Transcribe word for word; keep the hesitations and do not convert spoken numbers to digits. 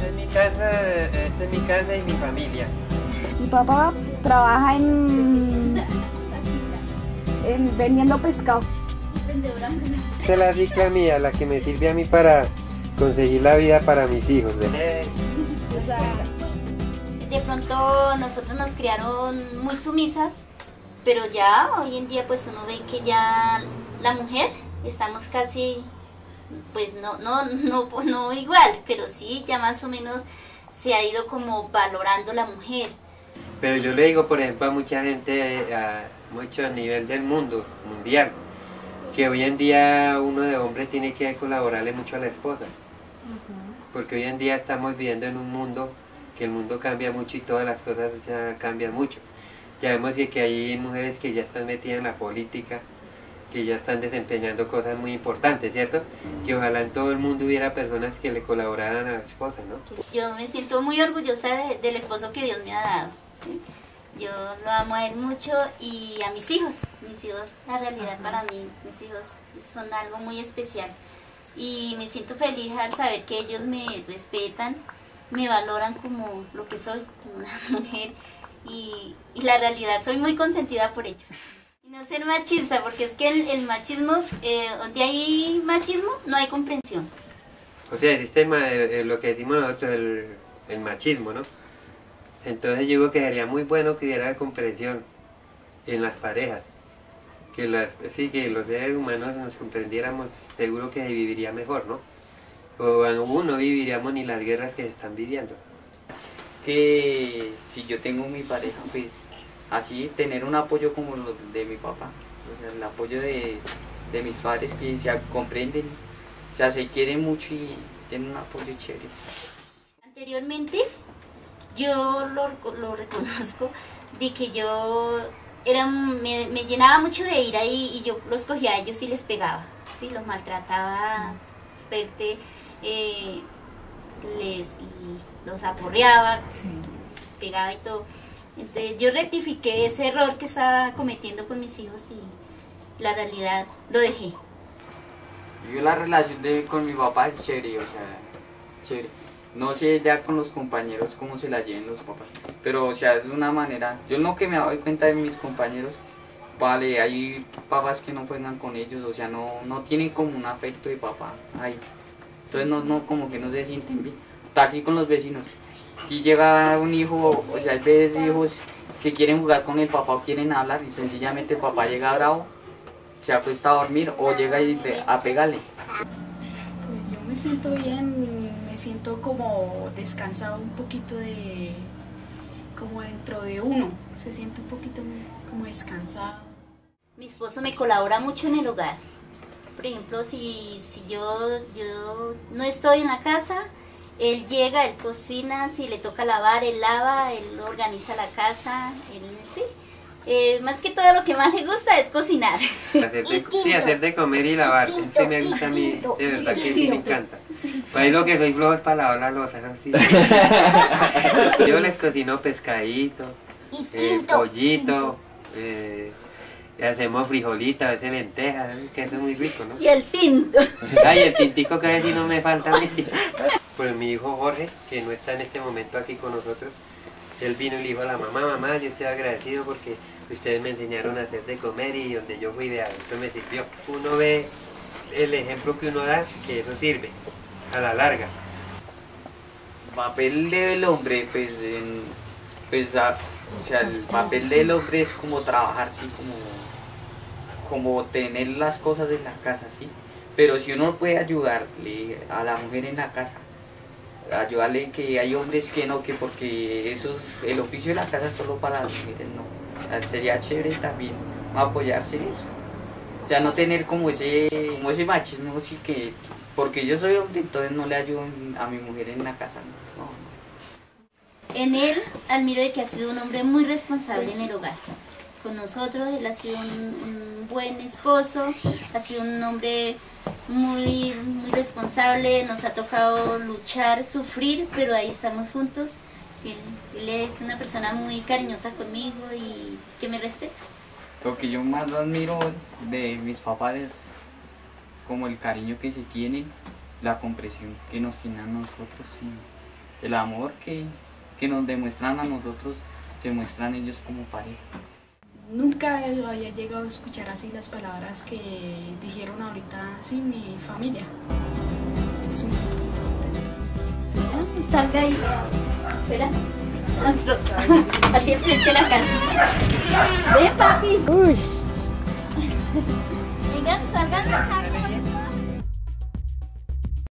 Esta es mi casa, esta es mi casa y mi familia. Mi papá trabaja en, en vendiendo pescado. Esta es la cicla mía, la que me sirve a mí para conseguir la vida para mis hijos. ¿Ves? O sea, de pronto nosotros nos criaron muy sumisas, pero ya hoy en día pues uno ve que ya la mujer estamos casi, pues no, no, no, no igual, pero sí ya más o menos se ha ido como valorando la mujer. Pero yo le digo, por ejemplo, a mucha gente, a mucho a nivel del mundo, mundial, que hoy en día uno de hombre tiene que colaborarle mucho a la esposa. Porque hoy en día estamos viviendo en un mundo que el mundo cambia mucho y todas las cosas ya cambian mucho. Ya vemos que, que hay mujeres que ya están metidas en la política, que ya están desempeñando cosas muy importantes, ¿cierto? Que ojalá en todo el mundo hubiera personas que le colaboraran a la esposa, ¿no? Yo me siento muy orgullosa de, del esposo que Dios me ha dado, ¿sí? Yo lo amo a él mucho y a mis hijos. Mis hijos, la realidad para mí, mis hijos son algo muy especial. Y me siento feliz al saber que ellos me respetan, me valoran como lo que soy, como una mujer. Y, y la realidad, soy muy consentida por ellos. Y no ser machista, porque es que el, el machismo, eh, donde hay machismo, no hay comprensión. O sea, existe el, el, lo que decimos nosotros, el, el machismo, ¿no? Entonces yo digo que sería muy bueno que hubiera comprensión en las parejas. Que, las, sí, que los seres humanos nos comprendiéramos, seguro que se viviría mejor, ¿no? O aún no viviríamos ni las guerras que se están viviendo. Que si yo tengo mi pareja, pues así tener un apoyo como lo de mi papá, o sea, el apoyo de, de mis padres que se comprenden, o sea, se quieren mucho y tienen un apoyo chévere. Anteriormente yo lo, lo reconozco de que yo era, me, me llenaba mucho de ira y, y yo los cogía a ellos y les pegaba, ¿sí? Los maltrataba, verte, eh, les y los aporreaba, sí. Les pegaba y todo. Entonces yo rectifiqué ese error que estaba cometiendo con mis hijos y la realidad lo dejé. Yo la relación de, con mi papá es chévere, o sea, chévere. No sé ya con los compañeros cómo se la lleven los papás, pero o sea, es de una manera, yo lo que me doy cuenta de mis compañeros, vale, hay papás que no juegan con ellos, o sea, no, no tienen como un afecto de papá ahí. Entonces no, no, como que no se sienten bien. Está aquí con los vecinos. Aquí llega un hijo, o sea, hay veces hijos que quieren jugar con el papá o quieren hablar y sencillamente el papá llega bravo, se acuesta a dormir o llega y te, a pegarle. Pues yo me siento bien, me siento como descansado un poquito de, como dentro de uno, se siente un poquito como descansado. Mi esposo me colabora mucho en el hogar. Por ejemplo, si, si yo, yo no estoy en la casa, él llega, él cocina, si le toca lavar, él lava, él organiza la casa, él sí. Eh, más que todo lo que más le gusta es cocinar. Hacer de, sí, hacer de comer y lavar, eso sí me gusta a mí, de verdad que sí me encanta. Pues ahí lo que soy flojo es para lavar la loza, ¿no? Sí. Yo les cocino pescadito, eh, pollito, eh, hacemos frijolitas, a veces lentejas, que eso es muy rico, ¿no? Y el tinto. Ay, el tintico que a veces no me falta a mí. Pues mi hijo Jorge, que no está en este momento aquí con nosotros, él vino y le dijo a la mamá, mamá, yo estoy agradecido porque ustedes me enseñaron a hacer de comer y donde yo fui, vea, esto me sirvió. Uno ve el ejemplo que uno da, que eso sirve, a la larga. El papel del hombre, pues, en, pues a, o sea, el papel del hombre es como trabajar, sí, como, como tener las cosas en la casa, sí. Pero si uno puede ayudarle a la mujer en la casa, ayudarle, que hay hombres que no, que porque eso es, el oficio de la casa es solo para las mujeres, no. O sea, sería chévere también apoyarse en eso. O sea, no tener como ese, como ese machismo, sí, que porque yo soy hombre, entonces no le ayudo a mi mujer en la casa, no. No. En él admiro de que ha sido un hombre muy responsable en el hogar. Con nosotros, él ha sido un, un buen esposo, ha sido un hombre muy, muy responsable, nos ha tocado luchar, sufrir, pero ahí estamos juntos. Él, él es una persona muy cariñosa conmigo y que me respeta. Lo que yo más admiro de mis papás es como el cariño que se tienen, la comprensión que nos tienen a nosotros y el amor que, que nos demuestran a nosotros, se muestran ellos como pareja. Nunca había llegado a escuchar así las palabras que dijeron ahorita, sí, mi familia. Es un... Salga ahí. Espera. Así enfrente de la casa. Ven, papi. Vengan, salgan.